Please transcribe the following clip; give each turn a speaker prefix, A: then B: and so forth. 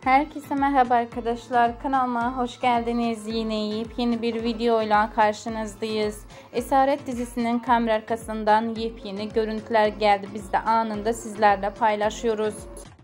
A: Herkese merhaba arkadaşlar, kanalıma hoş geldiniz. Yine yepyeni bir videoyla karşınızdayız. Esaret dizisinin kamera arkasından yepyeni görüntüler geldi. Biz de anında sizlerle paylaşıyoruz.